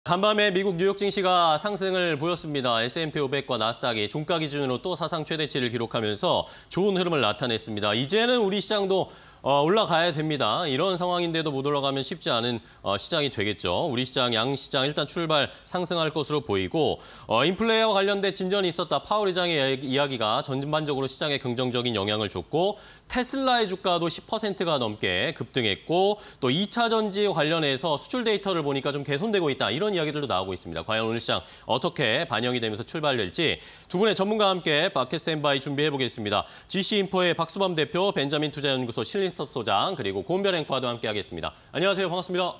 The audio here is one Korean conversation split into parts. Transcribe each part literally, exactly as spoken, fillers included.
간밤에 미국 뉴욕 증시가 상승을 보였습니다. 에스 앤 피 오백과 나스닥이 종가 기준으로 또 사상 최대치를 기록하면서 좋은 흐름을 나타냈습니다. 이제는 우리 시장도 어, 올라가야 됩니다. 이런 상황인데도 못 올라가면 쉽지 않은 어, 시장이 되겠죠. 우리 시장, 양시장 일단 출발 상승할 것으로 보이고 어, 인플레와 관련된 진전이 있었다. 파월 의장의 이야기가 전반적으로 시장에 긍정적인 영향을 줬고 테슬라의 주가도 십 퍼센트가 넘게 급등했고 또 이 차 전지 관련해서 수출 데이터를 보니까 좀 개선되고 있다. 이런 이야기들도 나오고 있습니다. 과연 오늘 시장 어떻게 반영이 되면서 출발될지 두 분의 전문가와 함께 마켓 스탠바이 준비해보겠습니다. 지씨인포의 박수범 대표, 벤자민 투자연구소 실린 소장, 그리고 고은별 앵커와도 함께하겠습니다. 안녕하세요. 반갑습니다.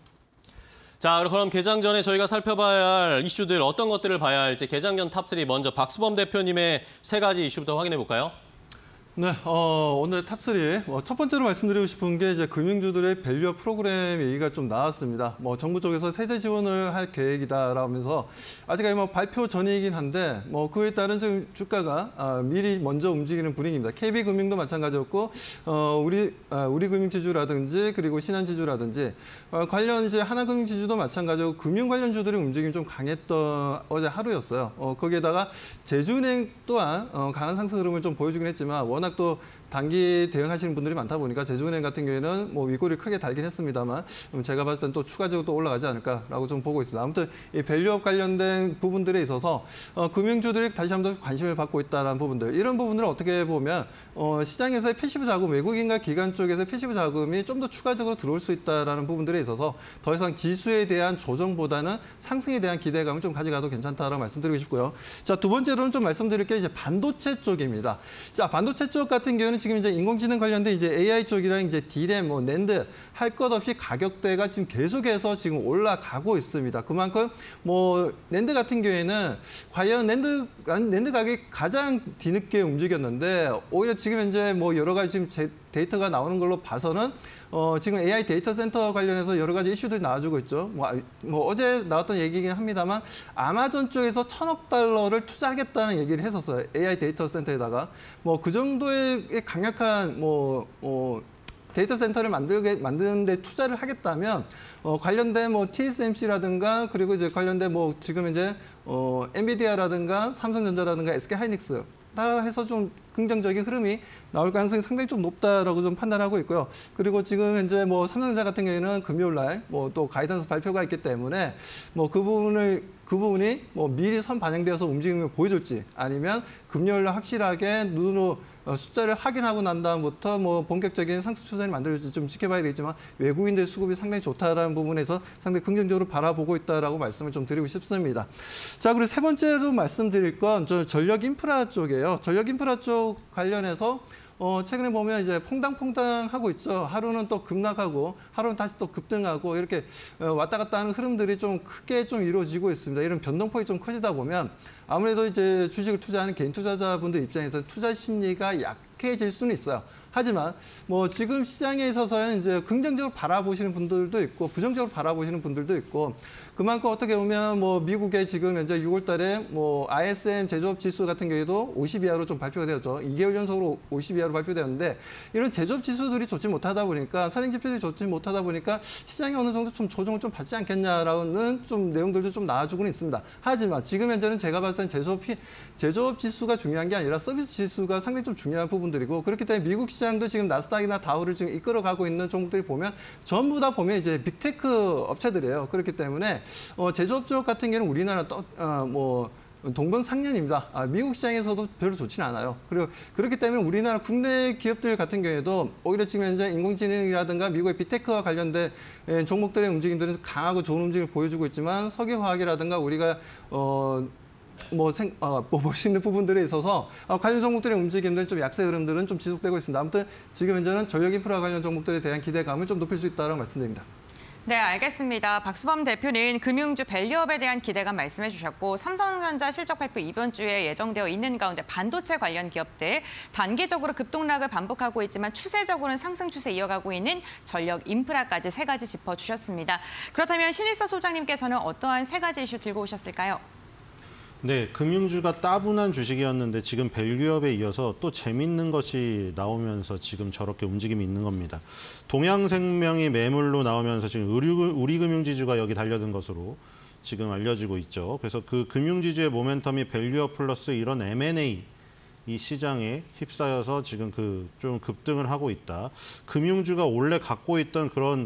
자, 그럼 개장 전에 저희가 살펴봐야 할 이슈들 어떤 것들을 봐야 할지 개장 전 탑삼 먼저 박수범 대표님의 세 가지 이슈부터 확인해 볼까요? 네, 어, 오늘 탑삼 어, 첫 번째로 말씀드리고 싶은 게 이제 금융주들의 밸류업 프로그램 얘기가 좀 나왔습니다. 뭐 정부 쪽에서 세제 지원을 할 계획이다라면서 아직까지 뭐 발표 전이긴 한데 뭐 그에 따른 지금 주가가 아, 미리 먼저 움직이는 분위기입니다. 케이비금융도 마찬가지였고 어, 우리 아, 우리금융지주라든지 그리고 신한지주라든지 어, 관련 이제 하나금융지주도 마찬가지고 금융 관련 주들의 움직임이 좀 강했던 어제 하루였어요. 어, 거기에다가 제주은행 또한 어, 강한 상승 흐름을 좀 보여주긴 했지만 워낙 또 단기 대응하시는 분들이 많다 보니까 제주은행 같은 경우에는 뭐 윗골이 크게 달긴 했습니다만 제가 봤을 땐 또 추가적으로 또 올라가지 않을까라고 좀 보고 있습니다. 아무튼 이 밸류업 관련된 부분들에 있어서 어, 금융주들이 다시 한번 관심을 받고 있다는 부분들, 이런 부분들을 어떻게 보면 어, 시장에서의 패시브 자금, 외국인과 기관 쪽에서의 패시브 자금이 좀 더 추가적으로 들어올 수 있다는 부분들에 있어서 더 이상 지수에 대한 조정보다는 상승에 대한 기대감을 좀 가져가도 괜찮다라고 말씀드리고 싶고요. 자, 두 번째로는 좀 말씀드릴 게 이제 반도체 쪽입니다. 자, 반도체 쪽 같은 경우는 지금 이제 인공지능 관련된 이제 에이아이 쪽이랑 이제 디램, 뭐 낸드 할 것 없이 가격대가 지금 계속해서 지금 올라가고 있습니다. 그만큼 뭐 낸드 같은 경우에는 과연 낸드 낸드 가격이 가장 뒤늦게 움직였는데 오히려 지금 현재 뭐 여러 가지 지금 제, 데이터가 나오는 걸로 봐서는 어, 지금 에이아이 데이터 센터 관련해서 여러 가지 이슈들이 나와주고 있죠. 뭐, 뭐 어제 나왔던 얘기긴 합니다만 아마존 쪽에서 천억 달러를 투자하겠다는 얘기를 했었어요. 에이아이 데이터 센터에다가. 뭐 그 정도의 강력한 뭐, 뭐 데이터 센터를 만들게, 만드는 데 투자를 하겠다면 어, 관련된 뭐 티에스엠씨라든가 그리고 이제 관련된 뭐 지금 이제 어, 엔비디아라든가 삼성전자라든가 에스케이하이닉스 다 해서 좀 긍정적인 흐름이 나올 가능성이 상당히 좀 높다라고 좀 판단하고 있고요. 그리고 지금 현재 뭐 삼성전자 같은 경우에는 금요일 날 뭐 또 가이던스 발표가 있기 때문에 뭐 그 부분을 그 부분이 뭐 미리 선 반영되어서 움직임을 보여줄지 아니면 금요일 날 확실하게 눈으로 숫자를 확인하고 난 다음부터 뭐 본격적인 상승 추세를 만들어질지 좀 지켜봐야 되겠지만 외국인들 수급이 상당히 좋다라는 부분에서 상당히 긍정적으로 바라보고 있다라고 말씀을 좀 드리고 싶습니다. 자, 그리고 세 번째로 말씀드릴 건 저 전력 인프라 쪽이에요. 전력 인프라 쪽 관련해서 어, 최근에 보면 이제 퐁당퐁당 하고 있죠. 하루는 또 급락하고, 하루는 다시 또 급등하고, 이렇게 왔다 갔다 하는 흐름들이 좀 크게 좀 이루어지고 있습니다. 이런 변동폭이 좀 커지다 보면 아무래도 이제 주식을 투자하는 개인 투자자분들 입장에서 투자 심리가 약해질 수는 있어요. 하지만 뭐 지금 시장에 있어서는 이제 긍정적으로 바라보시는 분들도 있고 부정적으로 바라보시는 분들도 있고 그만큼 어떻게 보면 뭐 미국의 지금 현재 유월 달에 뭐 아이에스엠 제조업 지수 같은 경우에도 오십 이하로 좀 발표가 되었죠. 이 개월 연속으로 오십 이하로 발표되었는데 이런 제조업 지수들이 좋지 못하다 보니까 선행 지표들이 좋지 못하다 보니까 시장이 어느 정도 좀 조정을 좀 받지 않겠냐라는 좀 내용들도 좀 나와주고는 있습니다. 하지만 지금 현재는 제가 봤을 땐 제조업이 제조업 지수가 중요한 게 아니라 서비스 지수가 상당히 좀 중요한 부분들이고 그렇기 때문에 미국 시장도 지금 나스닥이나 다우를 지금 이끌어가고 있는 종목들이 보면 전부 다 보면 이제 빅테크 업체들이에요. 그렇기 때문에 어, 제조업 쪽 같은 경우는 우리나라 또, 어, 뭐 동병상련입니다. 아, 미국 시장에서도 별로 좋지는 않아요. 그리고 그렇기 때문에 우리나라 국내 기업들 같은 경우에도 오히려 지금 현재 인공지능이라든가 미국의 빅테크와 관련된 종목들의 움직임들은 강하고 좋은 움직임을 보여주고 있지만 석유화학이라든가 우리가 어, 뭐, 생, 어, 뭐 멋있는 부분들에 있어서 어, 관련 종목들의 움직임들은 좀 약세 흐름들은 좀 지속되고 있습니다. 아무튼 지금 현재는 전력 인프라 관련 종목들에 대한 기대감을 좀 높일 수 있다고 말씀드립니다. 네, 알겠습니다. 박수범 대표는 금융주 밸류업에 대한 기대감 말씀해 주셨고 삼성전자 실적 발표 이번 주에 예정되어 있는 가운데 반도체 관련 기업들 단기적으로 급등락을 반복하고 있지만 추세적으로는 상승 추세 이어가고 있는 전력 인프라까지 세 가지 짚어주셨습니다. 그렇다면 신일서 소장님께서는 어떠한 세 가지 이슈 들고 오셨을까요? 네, 금융주가 따분한 주식이었는데 지금 밸류업에 이어서 또 재밌는 것이 나오면서 지금 저렇게 움직임이 있는 겁니다. 동양생명이 매물로 나오면서 지금 의류, 우리금융지주가 여기 달려든 것으로 지금 알려지고 있죠. 그래서 그 금융지주의 모멘텀이 밸류업 플러스 이런 엠 앤 에이 이 시장에 휩싸여서 지금 그 좀 급등을 하고 있다. 금융주가 원래 갖고 있던 그런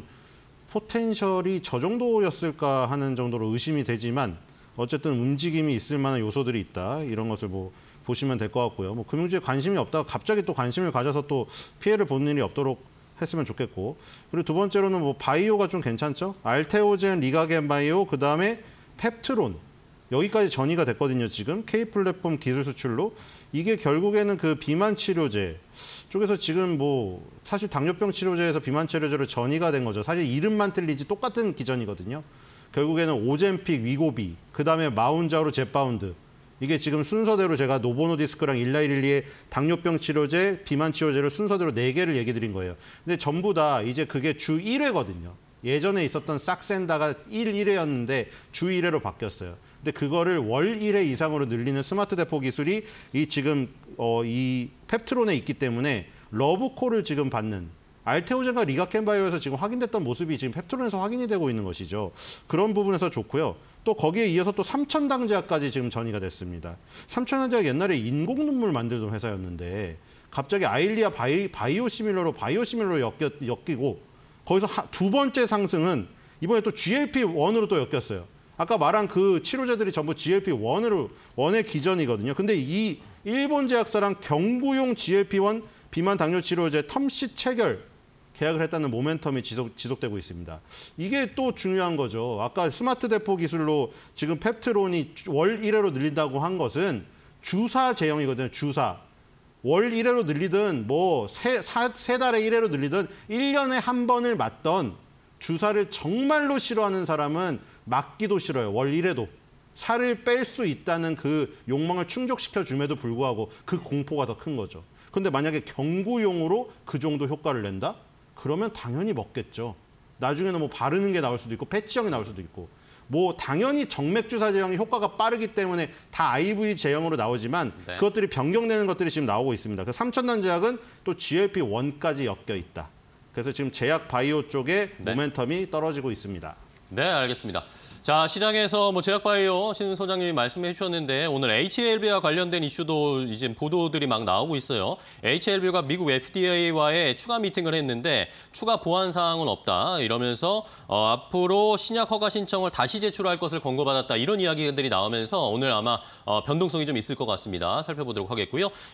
포텐셜이 저 정도였을까 하는 정도로 의심이 되지만 어쨌든 움직임이 있을 만한 요소들이 있다. 이런 것을 뭐 보시면 될 것 같고요. 뭐 금융주에 관심이 없다가 갑자기 또 관심을 가져서 또 피해를 보는 일이 없도록 했으면 좋겠고. 그리고 두 번째로는 뭐 바이오가 좀 괜찮죠. 알테오젠, 리가겐 바이오, 그 다음에 펩트론. 여기까지 전이가 됐거든요. 지금 K 플랫폼 기술 수출로. 이게 결국에는 그 비만 치료제 쪽에서 지금 뭐 사실 당뇨병 치료제에서 비만 치료제로 전이가 된 거죠. 사실 이름만 틀리지 똑같은 기전이거든요. 결국에는 오젬픽, 위고비, 그 다음에 마운자로 제파운드. 이게 지금 순서대로 제가 노보노디스크랑 일라이릴리의 당뇨병 치료제, 비만 치료제를 순서대로 네 개를 얘기 드린 거예요. 근데 전부 다 이제 그게 주 일 회거든요. 예전에 있었던 싹센다가 일, 일 회였는데 주 일 회로 바뀌었어요. 근데 그거를 월 일 회 이상으로 늘리는 스마트 대포 기술이 이 지금 어, 이 펩트론에 있기 때문에 러브콜을 지금 받는 알테오젠과 리가켄바이오에서 지금 확인됐던 모습이 지금 펩트론에서 확인이 되고 있는 것이죠. 그런 부분에서 좋고요. 또 거기에 이어서 또 삼천당제약까지 지금 전이가 됐습니다. 삼천당제약 옛날에 인공 눈물 만들던 회사였는데 갑자기 아일리아 바이, 바이오시밀러로 바이오시밀러로 엮여, 엮이고 거기서 하, 두 번째 상승은 이번에 또 지 엘 피 원으로 또 엮였어요. 아까 말한 그 치료제들이 전부 지 엘 피 원으로 원의 기전이거든요. 근데 이 일본 제약사랑 경구용 지 엘 피 원 비만 당뇨 치료제 텀시 체결 계약을 했다는 모멘텀이 지속, 지속되고 있습니다. 이게 또 중요한 거죠. 아까 스마트 대포 기술로 지금 펩트론이 월 일 회로 늘린다고 한 것은 주사 제형이거든요. 주사. 월 일 회로 늘리든 뭐 세, 사, 세 달에 일 회로 늘리든 일 년에 한 번을 맞던 주사를 정말로 싫어하는 사람은 맞기도 싫어요. 월 일 회도. 살을 뺄 수 있다는 그 욕망을 충족시켜 줌에도 불구하고 그 공포가 더 큰 거죠. 근데 만약에 경구용으로 그 정도 효과를 낸다? 그러면 당연히 먹겠죠. 나중에는 뭐 바르는 게 나올 수도 있고 패치형이 나올 수도 있고 뭐 당연히 정맥주사 제형이 효과가 빠르기 때문에 다 아이 브이 제형으로 나오지만 네. 그것들이 변경되는 것들이 지금 나오고 있습니다. 그 삼천단 제약은 또 지 엘 피 원까지 엮여 있다. 그래서 지금 제약 바이오 쪽에 네. 모멘텀이 떨어지고 있습니다. 네, 알겠습니다. 자, 시장에서 뭐 제약바이오 신 소장님이 말씀해 주셨는데 오늘 에이치 엘 비와 관련된 이슈도 이제 보도들이 막 나오고 있어요. 에이치 엘 비가 미국 에프 디 에이와의 추가 미팅을 했는데 추가 보완 사항은 없다 이러면서 어, 앞으로 신약 허가 신청을 다시 제출할 것을 권고받았다 이런 이야기들이 나오면서 오늘 아마 어, 변동성이 좀 있을 것 같습니다. 살펴보도록 하겠고요.